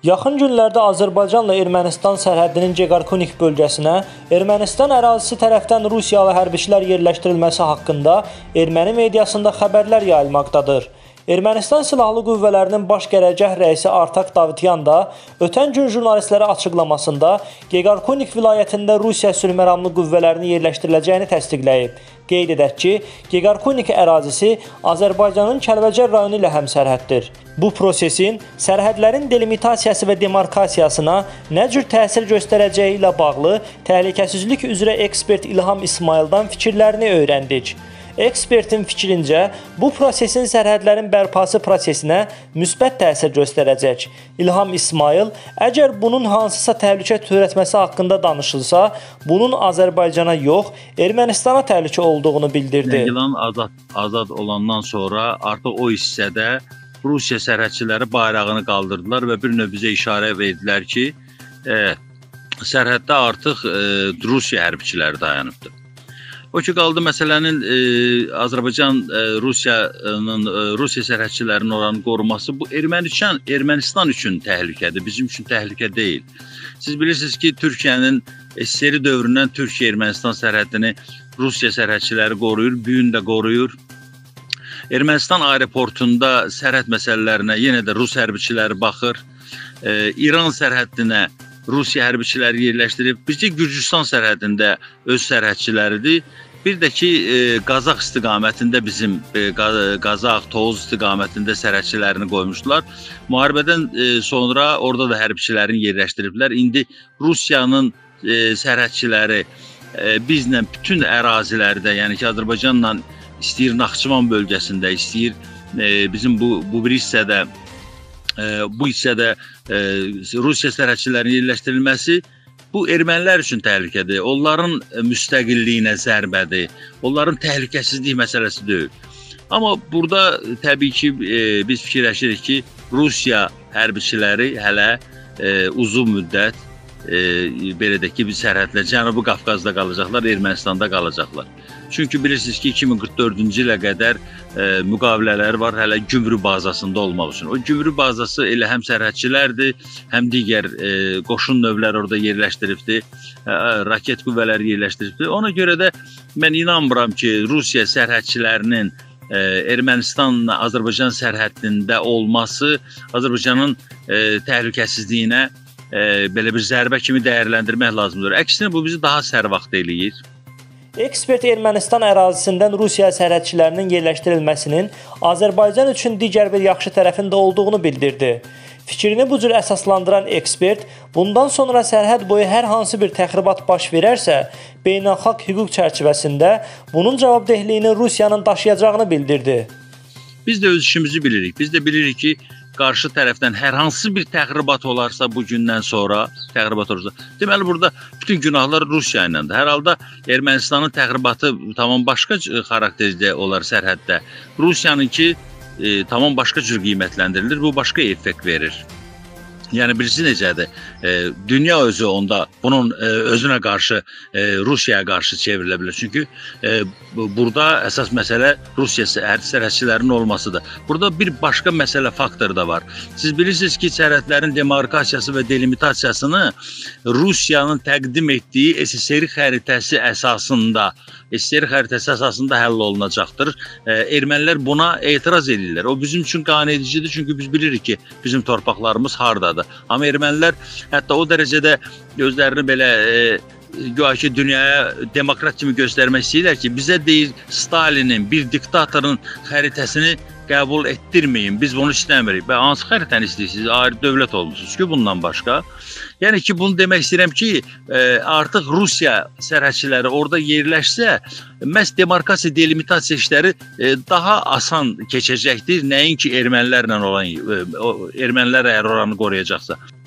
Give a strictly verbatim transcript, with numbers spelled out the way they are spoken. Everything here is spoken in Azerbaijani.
Yaxın günlərdə Azərbaycanla Ermənistan sərhədinin Geqarkunik bölgəsinə Ermənistan ərazisi tərəfdən Rusiyalı hərbiçilər yerləşdirilməsi haqqında erməni mediasında xəbərlər yayılmaqdadır. Ermənistan Silahlı Qüvvələrinin baş qərargah rəisi Artak Davtyan da ötən gün jurnalistlərə açıqlamasında Geqarkunik vilayətində Rusiya sülhməramlı qüvvələrinin yerləşdiriləcəyini təsdiqləyib. Qeyd edək ki, Geqarkunik ərazisi Azərbaycanın Kəlbəcər rayonu ilə həmsərhəddir. Bu prosesin sərhədlərin delimitasiyası və demarkasiyasına nə cür təsir göstərəcəyi ilə bağlı təhlükəsizlik üzrə ekspert İlham İsmayıldan fikirlərini öyrəndik. Ekspertin fikrincə, bu prosesin sərhədlərin bərpası prosesinə müsbət təsir göstərəcək. İlham İsmayıl, əgər bunun hansısa təhlükə törətməsi haqqında danışılsa, bunun Azərbaycana yox, Ermənistana təhlükə olduğunu bildirdi. İlan azad, azad olandan sonra artıq o hissədə Rusiya sərhədçiləri bayrağını qaldırdılar və bir növ bizə işarə verdilər ki, e, sərhəddə artıq e, Rusiya hərbiçiləri dayanıbdır. O ki, qaldı məsələnin e, Azərbaycan, e, Rusiyanın, e, Rusiya sərhədçilərinin oranı qoruması, bu Ermənistan, Ermənistan üçün təhlükədir, bizim üçün təhlükə deyil. Siz bilirsiniz ki, Türkiyənin S S R dövründən Türkiyə-Ermənistan sərhədini Rusiya sərhədçiləri qoruyur, bu gün də qoruyur. Ermənistan aeroportunda sərhəd məsələlərinə yenə də Rus hərbiçiləri baxır. E, İran sərhədinə Rusiya hərbiçiləri yerləşdirib. Bircə Gürcüstan sərhədində öz sərhədçiləridir. Bir də ki, e, Qazax istiqamətində bizim e, Qazax, Tovuz istiqamətində sərhədçilərini qoymuşdular. Müharibədən e, sonra orada da hərbiçilərini yerləşdiriblər. İndi Rusiyanın e, sərhədçiləri e, bizlə bütün ərazilərdə, yəni ki, Azərbaycanla istəyir Naxçıvan bölgəsində, istəyir e, bizim bu, bu bir hissədə bu hissədə Rusiya sərhədçilərinin yerləşdirilməsi bu ermənilər üçün təhlükədir. Onların müstəqilliyinə zərbədir. Onların təhlükəsizlik məsələsi deyil. Amma burada təbii ki, biz fikirləşirik ki, Rusiya hərbiçiləri hələ uzun müddət belə də ki, bir sərhədlə Cənubi Qafqazda qalacaqlar, Ermənistanda qalacaqlar. Çünki bilirsiniz ki, iki min qırx dördüncü ilə qədər e, müqavilələri var hələ Gümrü bazasında olmaq üçün. O Gümrü bazası elə həm sərhədçilərdir, həm digər e, qoşun növləri orada yerləşdiribdir, e, raket qüvvələri yerləşdiribdir. Ona görə də mən inanmıram ki, Rusiya sərhədçilərinin e, Ermənistanla Azərbaycan sərhədində olması Azərbaycanın e, təhlükəsizliyinə e, belə bir zərbə kimi dəyərləndirmək lazımdır. Əksinə bu bizi daha sərvaxt eləyir. Ekspert Ermənistan ərazisindən Rusiya sərhədçilərinin yerləşdirilməsinin Azərbaycan üçün digər bir yaxşı tərəfin də olduğunu bildirdi. Fikrini bu cür əsaslandıran ekspert, bundan sonra sərhəd boyu hər hansı bir təxribat baş verərsə, beynəlxalq hüquq çərçivəsində bunun cavabdehliyini Rusiyanın daşıyacağını bildirdi. Biz də öz işimizi bilirik. Biz də bilirik ki, qarşı tərəfdən hər hansı bir təxribat olarsa bu gündən sonra, təxribat olursa, deməli burada bütün günahlar Rusiya iləndir. Hər halda Ermənistanın təxribatı tamam başqa xarakterdə olar sərhəddə. Rusiyanınki e, tamam başqa cür qiymətləndirilir, bu başqa effekt verir. Yəni birisi necədir? E, dünya özü onda bunun e, özünə qarşı, e, Rusiyaya qarşı çevrilə bilər. Çünki e, burada əsas məsələ Rusiya sərhədçilərinin olmasıdır. Burada bir başqa məsələ faktor da var. Siz bilirsiniz ki, sərhədlərin demarkasiyası və delimitasiyasını Rusiyanın təqdim etdiyi S S R xəritəsi əsasında, S S R xəritəsi əsasında həll olunacaqdır. E, ermənilər buna etiraz edirlər. O bizim üçün qane-edicidir, çünki biz bilirik ki, bizim torpaqlarımız hardadır. Amma ermənilər hətta o dərəcədə gözlərini belə e, güya ki, dünyaya demokrat kimi göstərmək istəyirlər ki, bizə deyir Stalinin, bir diktatorun xəritəsini qəbul etdirməyin, biz bunu istəmirik. Və hansı xəritəni istəyirsiniz? Ayrı dövlət olmuşsunuz ki, bundan başqa. Yəni ki, bunu demək istəyirəm ki, artıq Rusiya sərhədçiləri orada yerləşsə, məhz demarkasiya, delimitasiya işləri daha asan keçəcəkdir. Nəinki ermənilərlə olan, ermənilər əgər oranı qoruyacaqsa.